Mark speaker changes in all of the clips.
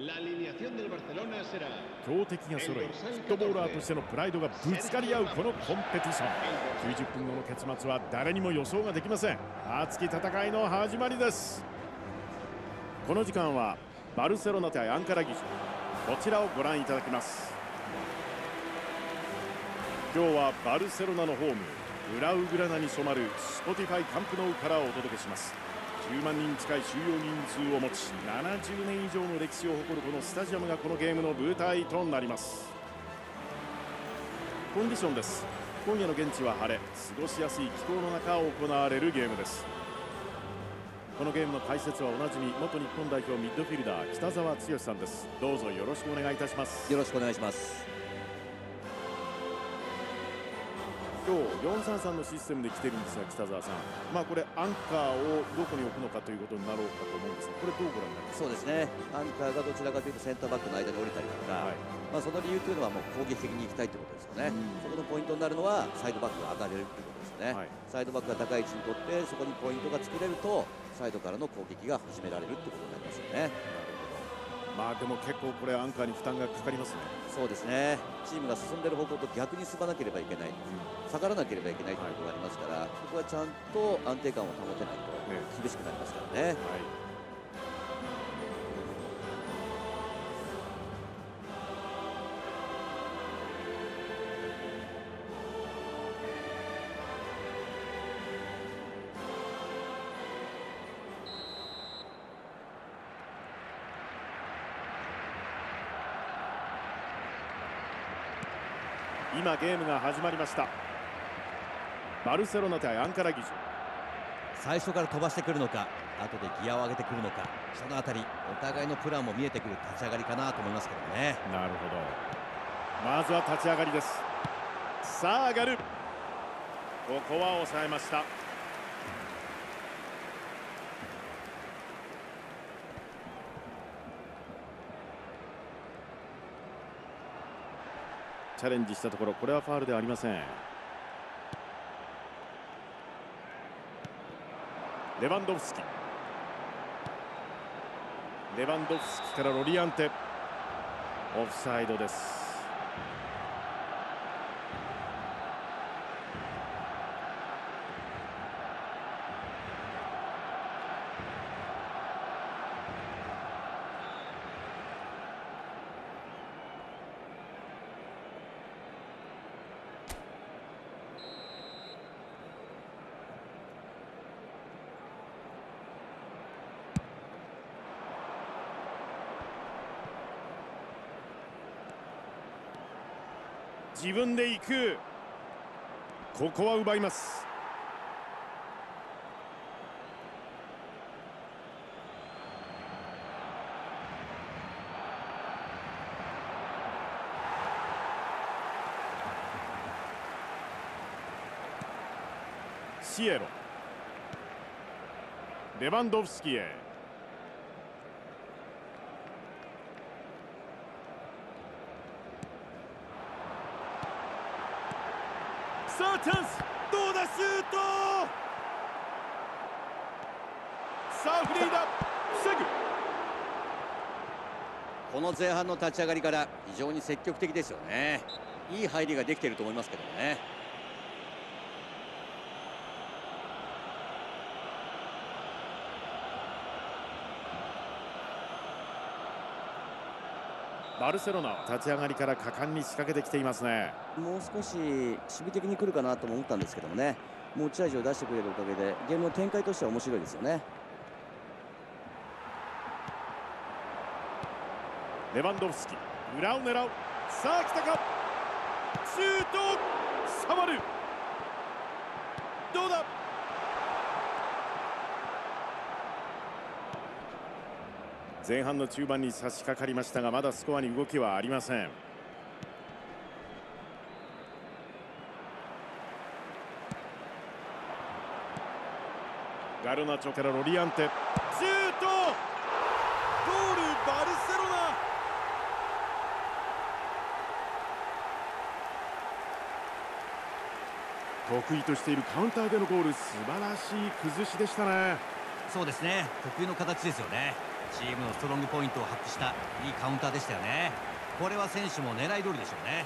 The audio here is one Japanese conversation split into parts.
Speaker 1: 強敵が揃い、フットボーラーとしてのプライドがぶつかり合うこのコンペティション。90分後の結末は誰にも予想ができません。熱き戦いの始まりです。この時間はバルセロナ対アンカラ義塾、こちらをご覧いただきます。今日はバルセロナのホームブラウグラナに染まるスポティファイカンプノウからお届けします。10万人近い収容人数を持ち、70年以上の歴史を誇るこのスタジアムがこのゲームの舞台となります。コンディションです。今夜の現地は晴れ、過ごしやすい気候の中行われるゲームです。このゲームの解説はおなじみ元日本代表ミッドフィルダー北澤剛さんです。どうぞよろしくお願いいたします。
Speaker 2: よろしくお願いします。
Speaker 1: 今日433のシステムで来てるんですが、北澤さん、これアンカーをどこに置くのかということになろうかと思うんですが、これどうご覧になりますか？
Speaker 2: そうですね、アンカーがどちらかというとセンターバックの間に降りたりとか、その理由というのはもう攻撃的に行きたいということですよね。そこのポイントになるのはサイドバックが上がれるということですよね。サイドバックが高い位置に取ってそこにポイントが作れるとサイドからの攻撃が始められるということになりますよね。
Speaker 1: でも結構これアンカーに負担がかかりますね。
Speaker 2: そうですね、チームが進んでいる方向と逆に進まなければいけない、下がらなければいけないということがありますから、ここはちゃんと安定感を保てないと厳しくなりますからね。
Speaker 1: 今ゲームが始まりました。バルセロナ対アンカラ義塾。
Speaker 2: 最初から飛ばしてくるのか、後でギアを上げてくるのか、そのあたりお互いのプランも見えてくる立ち上がりかなと思いますけどね。
Speaker 1: なるほど。まずは立ち上がりです。さあ上がる。ここは抑えました。チャレンジしたところ、これはファウルではありません。レバンドフスキからロリアンテ、オフサイドです。自分で行く。ここは奪います。シエロ、レバンドフスキへ。さあチャンス、どうだ、シュート。さあフリーだ、防ぐ。
Speaker 2: この前半の立ち上がりから非常に積極的ですよね。いい入りができていると思いますけどね。
Speaker 1: バルセロナは立ち上がりから果敢に仕掛けてきていますね。
Speaker 2: もう少し守備的に来るかなとも思ったんですけどもね、持ち味を出してくれるおかげでゲームの展開としては面白いですよね。
Speaker 1: レバンドフスキ、裏を狙う。さあ来たか、シュート、触る。どうだ。前半の中盤に差し掛かりましたが、まだスコアに動きはありません。ガルナチョからロリアンテ、シュート、ゴール、バルセロナ。得意としているカウンターでのゴール、素晴らしい崩しでしたね。
Speaker 2: そうですね、得意の形ですよね。 チームのストロングポイントを発揮したいいカウンターでしたよね。これは選手も狙い通りでしょうね。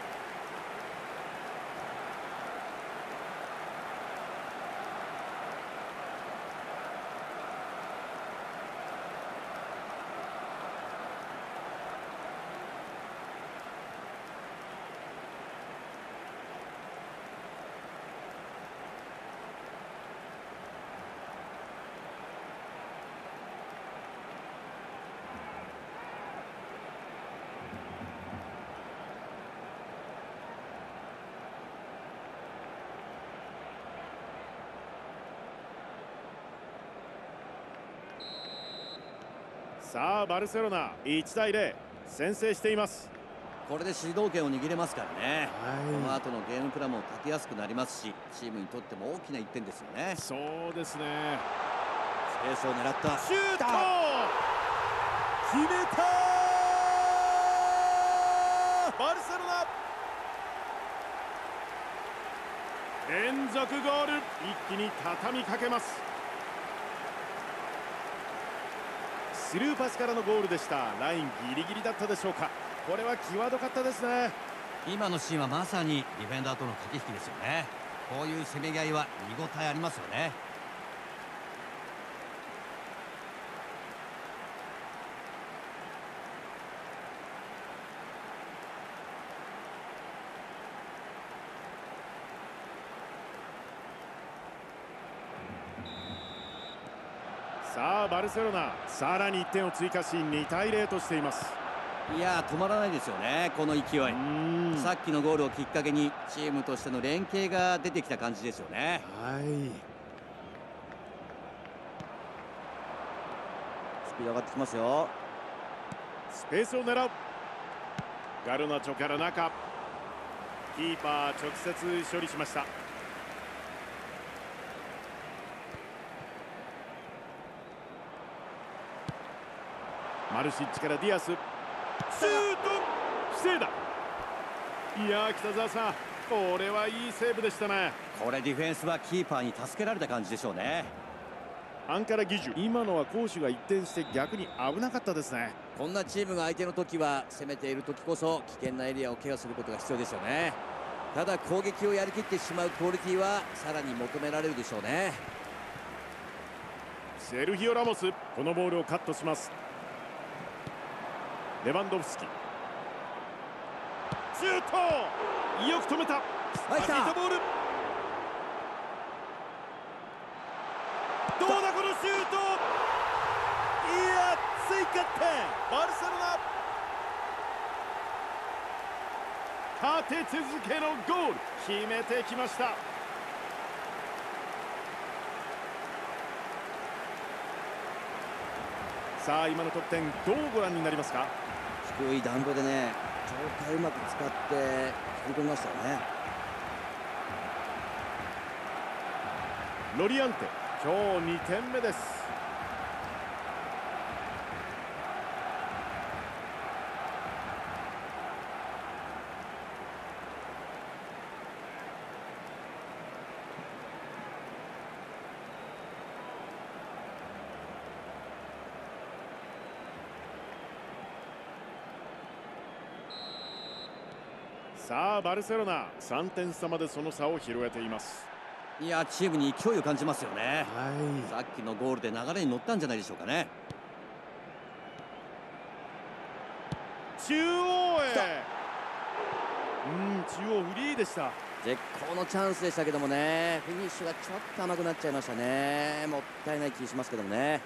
Speaker 1: さあバルセロナ1対0先制しています。
Speaker 2: これで主導権を握れますからね、この後のゲームプランも立てやすくなりますし、チームにとっても大きな1点ですよね。
Speaker 1: そうですね。
Speaker 2: スペースを狙った
Speaker 1: シュート決めた。バルセロナ連続ゴール、一気に畳みかけます。スルーパスからのゴールでした。ラインギリギリだったでしょうか。これは際どかったですね。
Speaker 2: 今のシーンはまさにディフェンダーとの駆け引きですよね。こういうせめぎ合いは見応えありますよね。
Speaker 1: さあバルセロナさらに1点を追加し2対0としています。
Speaker 2: いや止まらないですよね、この勢い。さっきのゴールをきっかけにチームとしての連携が出てきた感じですよね。
Speaker 1: はい、
Speaker 2: スピード上がってきますよ。
Speaker 1: スペースを狙う。ガルナチョから中、キーパー直接処理しました。マルシッチからディアス、シュート防いだ。いや北澤さん、これはいいセーブでしたね。
Speaker 2: これディフェンスはキーパーに助けられた感じでしょうね。
Speaker 1: アンカラ技術、今のは攻守が一転して逆に危なかったですね。
Speaker 2: こんなチームが相手の時は攻めている時こそ危険なエリアをケアすることが必要ですよね。ただ攻撃をやりきってしまうクオリティはさらに求められるでしょうね。
Speaker 1: セルヒオ・ラモス、このボールをカットします。レバンドフスキ、シュートよく止めた。
Speaker 2: 入った
Speaker 1: ボール、どうだこのシュート。いや追加点、バルセロナ立て続けのゴール決めてきました。さあ今の得点どうご覧になりますか。
Speaker 2: 低い弾道でね、状態うまく使って振り込みましたよね。
Speaker 1: ロリアンテ今日2点目です。さあバルセロナ3点差までその差を広げています。
Speaker 2: いやチームに勢いを感じますよね。さっきのゴールで流れに乗ったんじゃないでしょうかね。
Speaker 1: 中央へ、中央フリーでした。
Speaker 2: 絶好のチャンスでしたけどもね、フィニッシュがちょっと甘くなっちゃいましたね。もったいない気しますけどもね。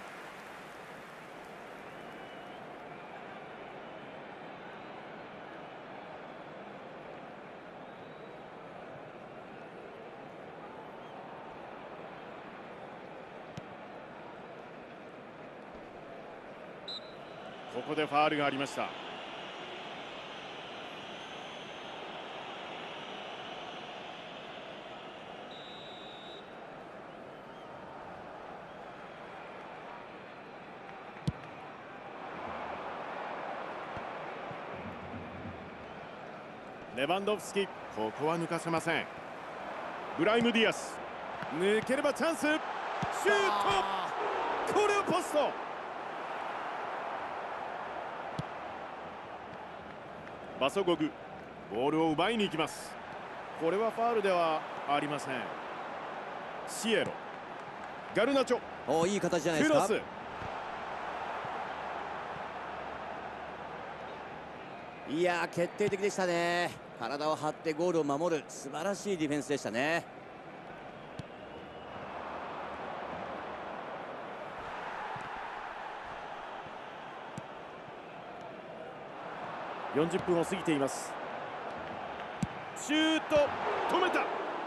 Speaker 1: ここでファウルがありました。レバンドフスキ、ここは抜かせません。ブライム・ディアス、抜ければチャンス、シュート、これをポスト。 バソゴグ、ボールを奪いに行きます。これはファウルではありません。シエロ、ガルナチョ、
Speaker 2: お、いい形じゃないですか。
Speaker 1: クロス、
Speaker 2: いやー、決定的でしたね。体を張ってゴールを守る素晴らしいディフェンスでしたね。
Speaker 1: 40分を過ぎています。シュート、止めた。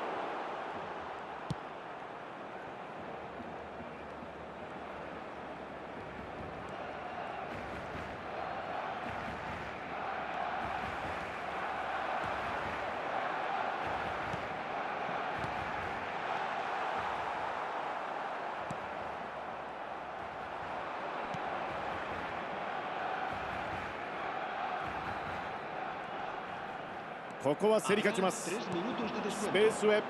Speaker 1: ここは競り勝ちます。スペースへ。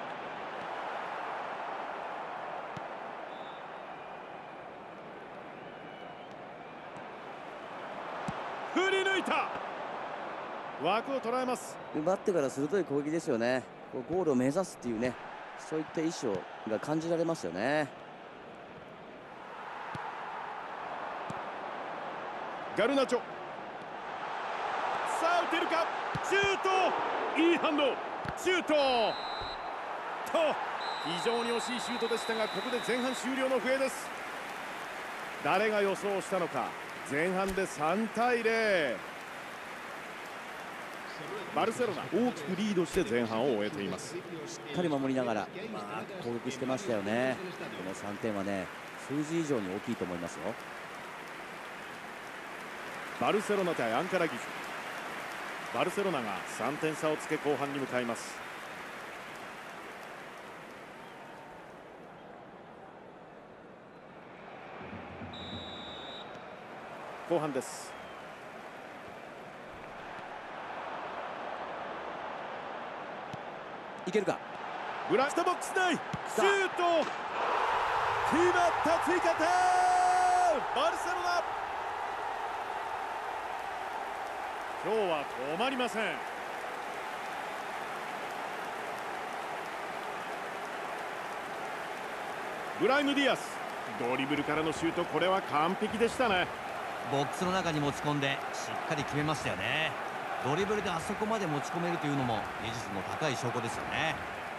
Speaker 1: 振り抜いた。枠を捉えます。
Speaker 2: 奪ってから鋭い攻撃ですよね。ゴールを目指すっていうね、そういった意思が感じられますよね。
Speaker 1: ガルナチョ、さあ打てるか。シュート、いい反応。シュートと、非常に惜しいシュートでしたが、ここで前半終了の笛です。誰が予想したのか。前半で3対0。バルセロナ大きくリードして前半を終えています。
Speaker 2: しっかり守りながらうまく攻撃してましたよね。この3点はね、数字以上に大きいと思いますよ。
Speaker 1: バルセロナ対アンカラギジュ。バルセロナが3点差をつけ後半に向かいます。後半です。
Speaker 2: いけるか。
Speaker 1: ブラストボックス内、シュート、決まった。追加点、バルセロナ。今日は止まりません。ブライム・ディアス、ドリブルからのシュート、これは完璧でしたね。
Speaker 3: ボックスの中に持ち込んでしっかり決めましたよね。ドリブルであそこまで持ち込めるというのも技術の高い証拠ですよね。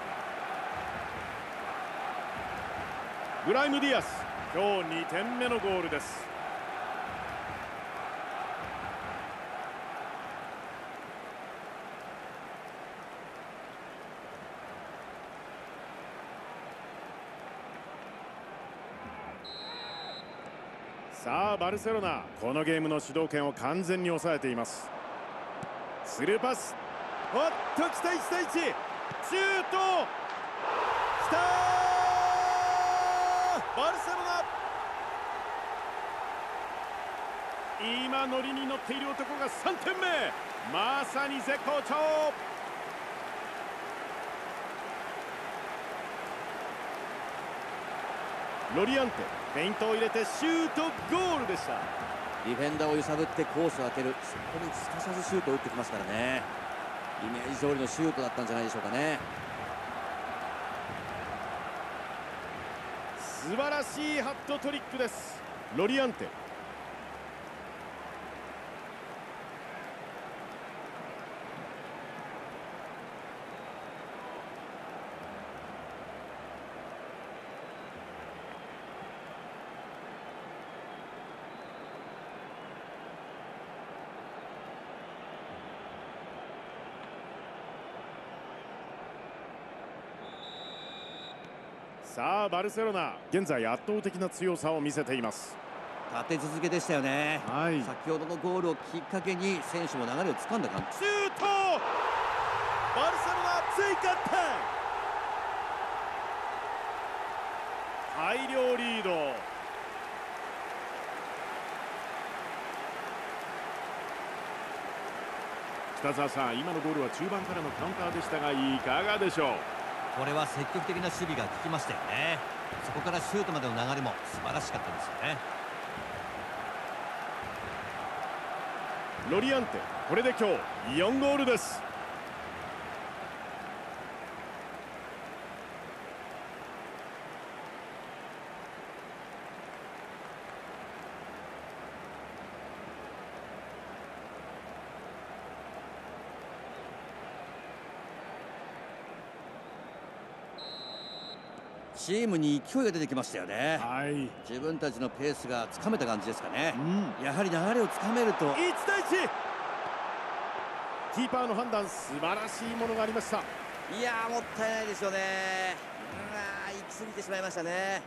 Speaker 1: ブライム・ディアス、今日2点目のゴールです。さあバルセロナ、このゲームの主導権を完全に抑えています。スルーパス、おっと来た。1対1、シュート、来た。バルセロナ、今ノリに乗っている男が3点目。まさに絶好調。ロリアンテ、フェイントを入れてシュート、ゴールでした。
Speaker 2: ディフェンダーを揺さぶってコースを当てる、そこにすかさずシュートを打ってきますからね。イメージ通りのシュートだったんじゃないでしょうかね。
Speaker 1: 素晴らしいハットトリックです。ロリアンテ、さあバルセロナ、現在圧倒的な強さを見せています。
Speaker 2: 立て続けでしたよね。
Speaker 1: はい、
Speaker 2: 先ほどのゴールをきっかけに選手も流れをつかんだ感じ。
Speaker 1: シュート、バルセロナ追加点。大量リード。北澤さん、今のゴールは中盤からのカウンターでしたが、いかがでしょう。
Speaker 3: これは積極的な守備が効きましたよね。そこからシュートまでの流れも素晴らしかったですよね。
Speaker 1: ロリアンテ、これで今日4ゴールです。
Speaker 2: チームに勢いが出てきましたよね。
Speaker 1: はい、
Speaker 2: 自分たちのペースがつかめた感じですかね。やはり流れをつかめると。
Speaker 1: 1対1、キーパーの判断、素晴らしいものがありました。
Speaker 2: いやー、もったいないですよね。行き過ぎてしまいましたね。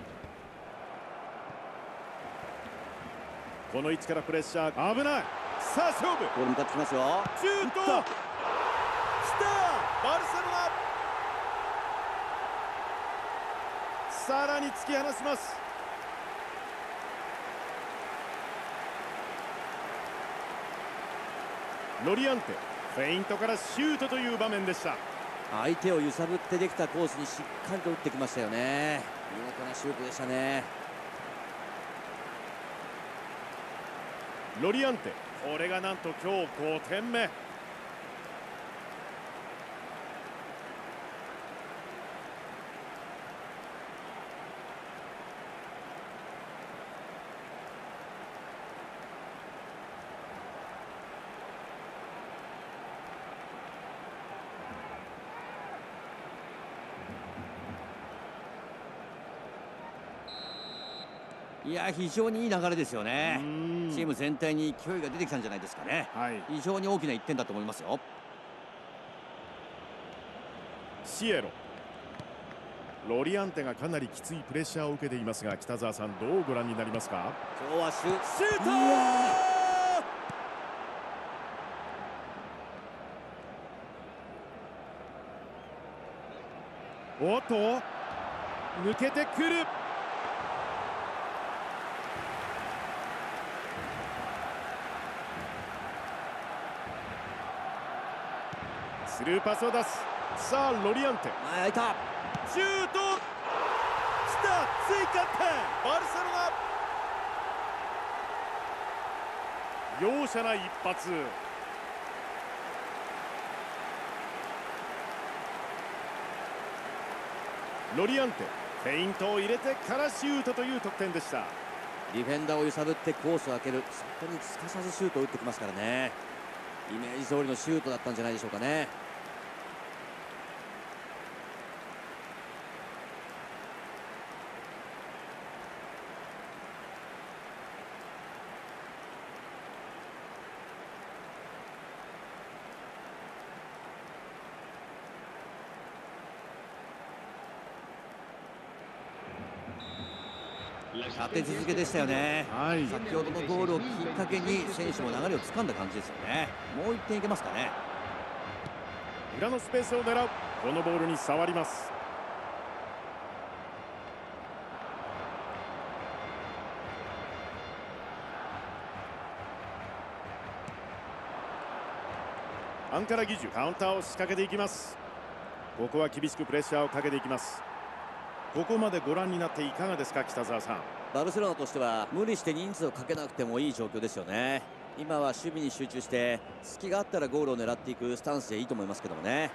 Speaker 1: この位置からプレッシャー、危ない。さあ勝負、
Speaker 2: ボール向かってきますよ。
Speaker 1: シュート、きた、バルセロナ、さらに突き放します。ロリアンテ、フェイントからシュートという場面でした。
Speaker 2: 相手を揺さぶってできたコースにしっかりと打ってきましたよね。見事なシュートでしたね。
Speaker 1: ロリアンテ、これがなんと今日5点目。
Speaker 2: いや、非常にいい流れですよね。チーム全体に勢いが出てきたんじゃないですかね。はい、非常に大きな1点だと思いますよ。
Speaker 1: シエロ、ロリアンテがかなりきついプレッシャーを受けていますが、北澤さん、どうご覧になりますか？
Speaker 2: 今日はシュー
Speaker 1: ト、おっと抜けてくる。スルーパスを出す。さあロリアンテ、
Speaker 2: 開いた、
Speaker 1: シュート、きた、追加点、バルセロナ、容赦ない一発。ロリアンテ、フェイントを入れてからシュートという得点でした。
Speaker 2: ディフェンダーを揺さぶってコースを開ける、そこにすかさずシュートを打ってきますからね。イメージ通りのシュートだったんじゃないでしょうかね。立て続けでしたよね。はい、先ほどのゴールをきっかけに選手も流れを掴んだ感じですよね。もう1点いけますかね。
Speaker 1: 裏のスペースを狙う。このボールに触ります。アンカラギジュ、カウンターを仕掛けていきます。ここは厳しくプレッシャーをかけていきます。ここまでご覧になっていかがですか、北澤さん。
Speaker 2: バルセロナとしては無理して人数をかけなくてもいい状況ですよね。今は守備に集中して隙があったらゴールを狙っていくスタンスでいいと思いますけどもね。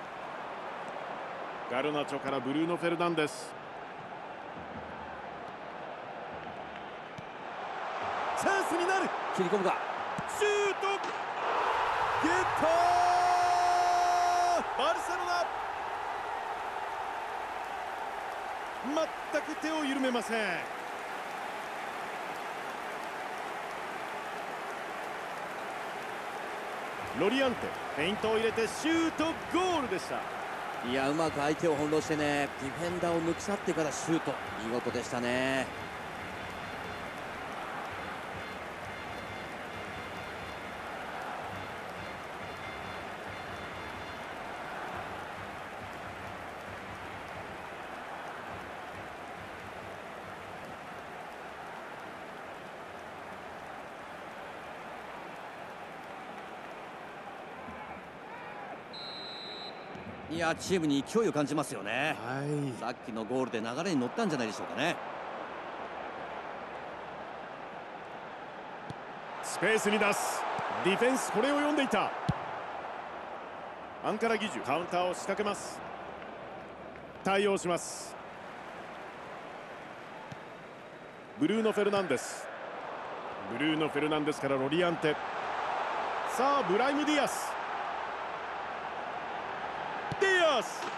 Speaker 1: ガルナチョからブルーノ・フェルナンデス、チャンスになる。
Speaker 2: 切り込むか、
Speaker 1: シュート、ゲットー、バルセロナ、全く手を緩めません。ロリアンテ、フェイントを入れてシュート、ゴールでした。
Speaker 2: いや、うまく相手を翻弄してね、ディフェンダーを抜き去ってからシュート、見事でしたね。いや、チームに勢いを感じますよね。はい、さっきのゴールで流れに乗ったんじゃないでしょうかね。
Speaker 1: スペースに出す。ディフェンスこれを読んでいた。アンカラギジュカウンターを仕掛けます。対応します。ブルーノ・フェルナンデス。ブルーノ・フェルナンデスからロリアンテ。さあブライム・ディアス。ディアス、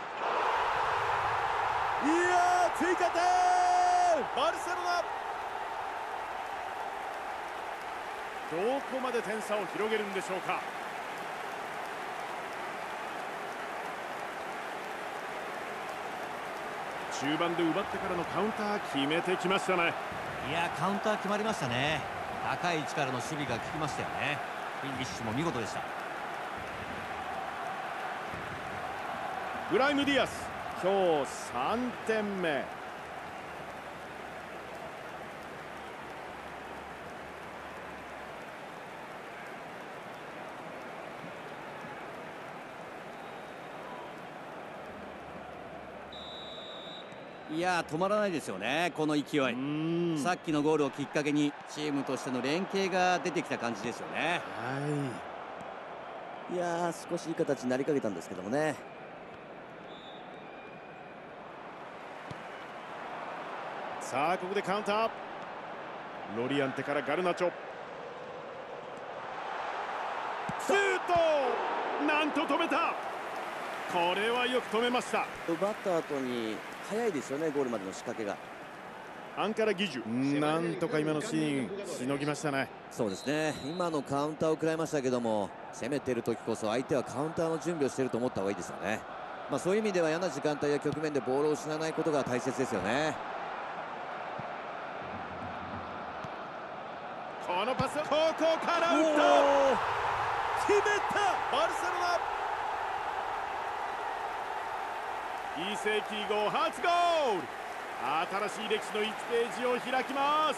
Speaker 1: いやー追加点、バルセロナ。どこまで点差を広げるんでしょうか。中盤で奪ってからのカウンター決めてきましたね。
Speaker 3: いやカウンター決まりましたね。高い位置からの守備が効きましたよね。フィニッシュも見事でした。
Speaker 1: ブライム・ディアス、今日3点目。
Speaker 2: いや止まらないですよね、この勢い。さっきのゴールをきっかけにチームとしての連携が出てきた感じですよね。いや少しいい形になりかけたんですけどもね。
Speaker 1: さあここでカウンター。ロリアンテからガルナチョ。シュート、なんと止めた。これはよく止めました。
Speaker 2: 奪った後に早いですよね、ゴールまでの仕掛けが。
Speaker 1: アンカラギジュ、なんとか今のシーンしのぎましたね。
Speaker 2: そうですね、今のカウンターを食らいましたけども、攻めてる時こそ相手はカウンターの準備をしていると思った方がいいですよね。そういう意味では嫌な時間帯や局面でボールを失わないことが大切ですよね。
Speaker 1: このパス、ここから打った、決めたバルセロナ。2世紀以後初ゴール。新しい歴史の1ページを開きます。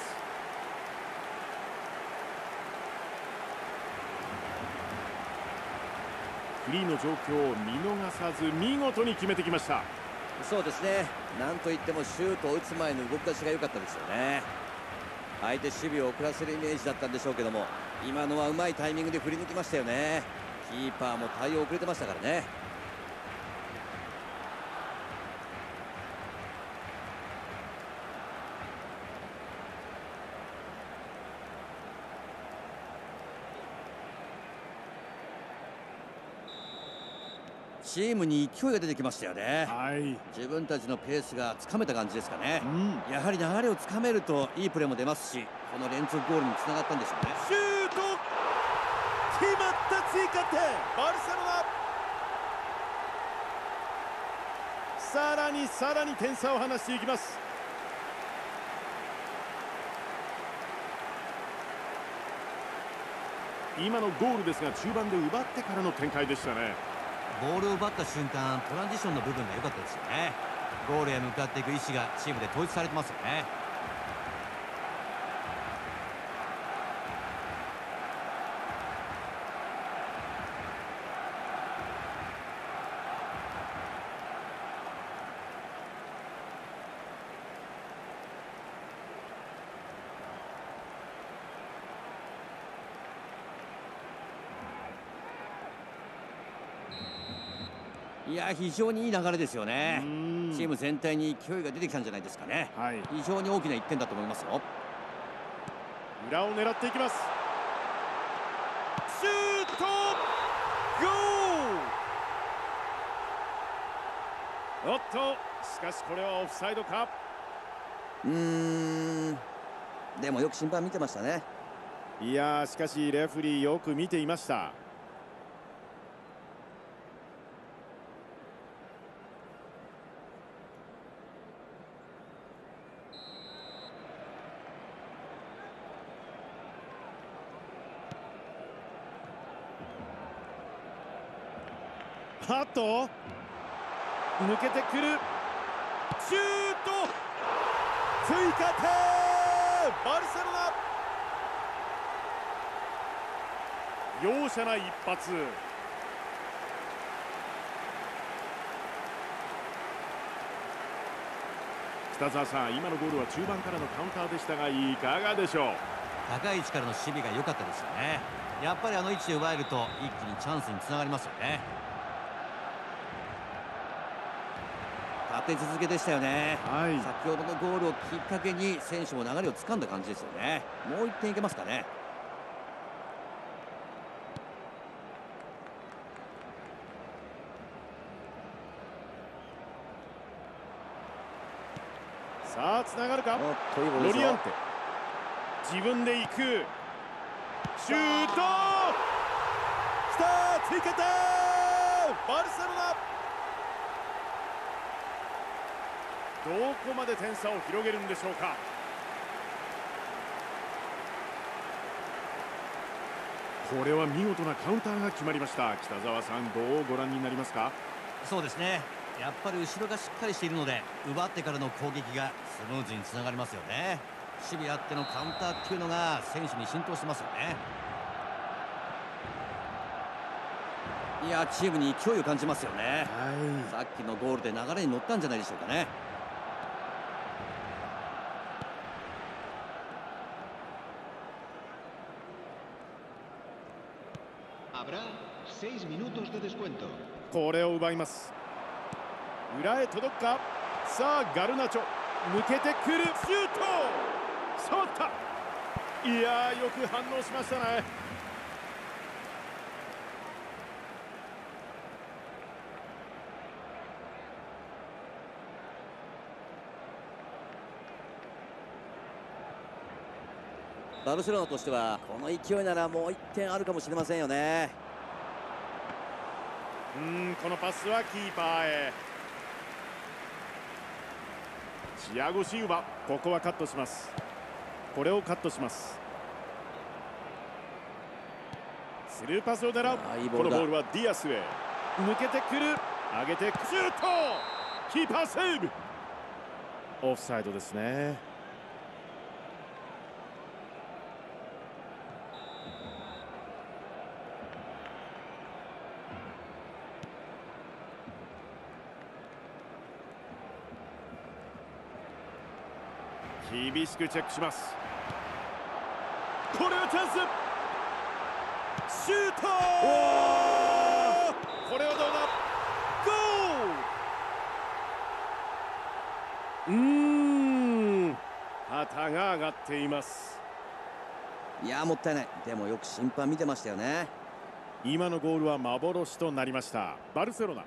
Speaker 1: フリーの状況を見逃さず見事に決めてきました。
Speaker 2: そうですね、なんといってもシュートを打つ前の動き出しが良かったですよね。相手守備を遅らせるイメージだったんでしょうけども、今のはうまいタイミングで振り抜きましたよね。キーパーも対応遅れてましたからね。チームに勢いが出てきましたよね。自分たちのペースがつかめた感じですかね。やはり流れをつかめるといいプレーも出ますし、この連続ゴールにつながったんでしょうね。
Speaker 1: シュート決まった、追加点バルセロナ。さらに点差を離していきます。今のゴールですが中盤で奪ってからの展開でしたね。
Speaker 3: ボールを奪った瞬間、トランジションの部分が良かったですよね。ゴールへ向かっていく意思がチームで統一されてますよね。いや非常にいい流れですよね。チーム全体に勢いが出てきたんじゃないですかね。非常に大きな1点だと思いますよ。
Speaker 1: 裏を狙っていきます。シュート、ゴール。おっと、しかしこれはオフサイドか。
Speaker 2: でもよく審判見てましたね。
Speaker 1: いやしかしレフェリーよく見ていました。ハッと抜けてくる、シュート、追加点バルセロナ。容赦ない一発。北澤さん、今のゴールは中盤からのカウンターでしたがいかがでしょう。
Speaker 3: 高い位置からの守備が良かったですよね。やっぱりあの位置で奪えると一気にチャンスにつながりますよね。立て続けでしたよね。先ほどのゴールをきっかけに選手も流れを掴んだ感じですよね。もう1点いけますかね。
Speaker 1: さあつながるか。ロリアンテ自分で行く、シュートきた、追加点バルセロナ。どこまで点差を広げるんでしょうか。これは見事なカウンターが決まりました。北澤さん、どうご覧になりますか。
Speaker 3: そうですね、やっぱり後ろがしっかりしているので奪ってからの攻撃がスムーズにつながりますよね。守備あってのカウンターっていうのが選手に浸透してますよね。いや、チームに勢いを感じますよね。さっきのゴールで流れに乗ったんじゃないでしょうかね。
Speaker 1: これを奪います。裏へ届くか。さあガルナチョ抜けてくる、シュート触った。いやー、よく反応しましたね。
Speaker 2: バルセロナとしてはこの勢いならもう1点あるかもしれませんよね。
Speaker 1: このパスはキーパーへ。チアゴ・シウバ、ここはカットします。これをカットします。スルーパスを狙う。このボールはディアスへ抜けてくる、上げてシュート、キーパーセーブ。オフサイドですね。厳しくチェックします。これはチャンス、シュート、これはどうだ、ゴール。旗が上がっています。
Speaker 2: いや、もったいない。でもよく審判見てましたよね。
Speaker 1: 今のゴールは幻となりました。バルセロナ。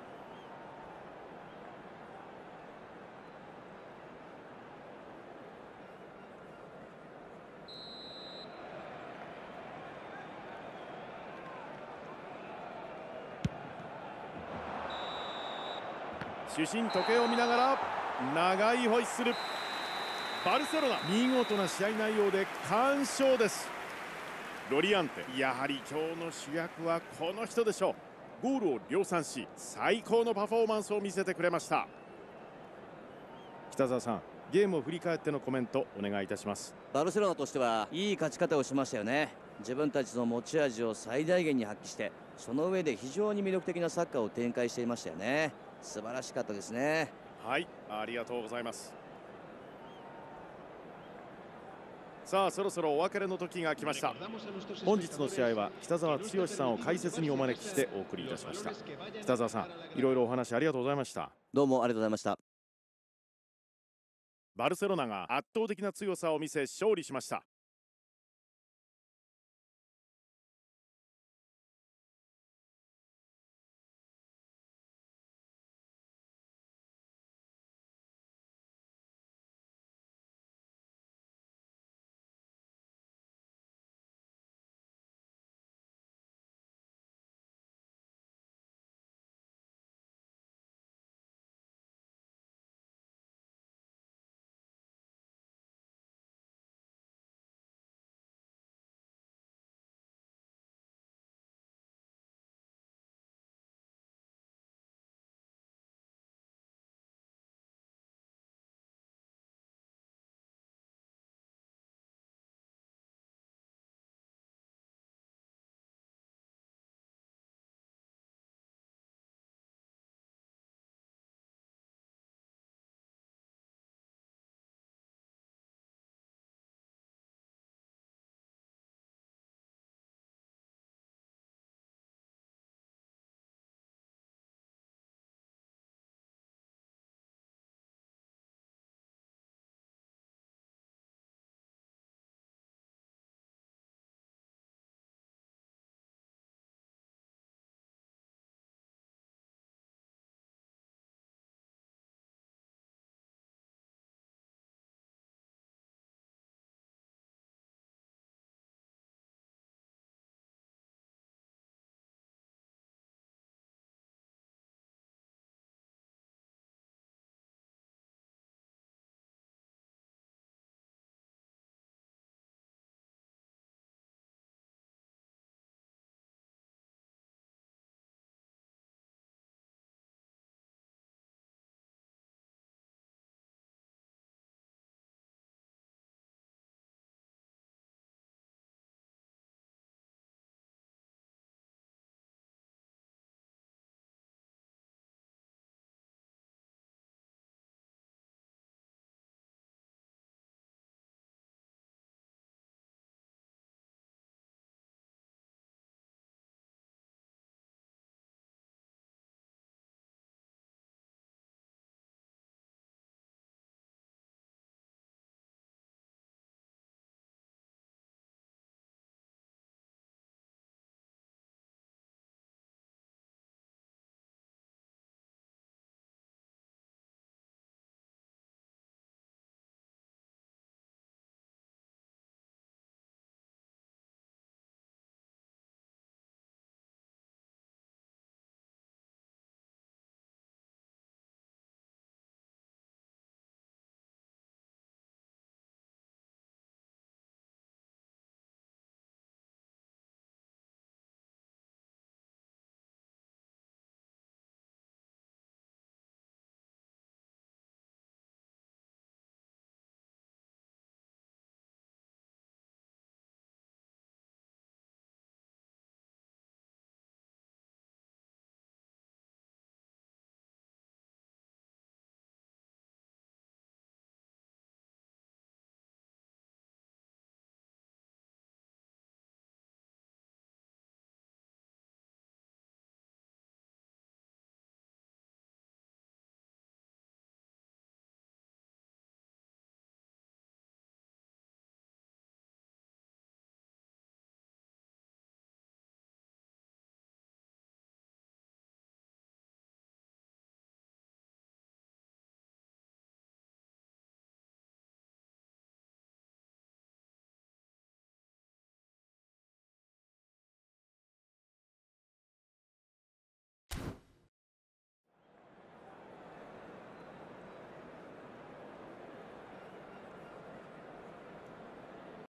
Speaker 1: 主審時計を見ながら長いホイッスル。バルセロナ、見事な試合内容で完勝です。ロリアンテ、やはり今日の主役はこの人でしょう。ゴールを量産し最高のパフォーマンスを見せてくれました。北澤さん、ゲームを振り返ってのコメントお願いいたします。
Speaker 2: バルセロナとしてはいい勝ち方をしましたよね。自分たちの持ち味を最大限に発揮して、その上で非常に魅力的なサッカーを展開していましたよね。素晴らしかったですね。
Speaker 1: はい、ありがとうございます。さあそろそろお別れの時が来ました。本日の試合は北澤剛さんを解説にお招きしてお送りいたしました。北澤さん、いろいろお話ありがとうございました。
Speaker 2: どうもありがとうございました。
Speaker 1: バルセロナが圧倒的な強さを見せ勝利しました。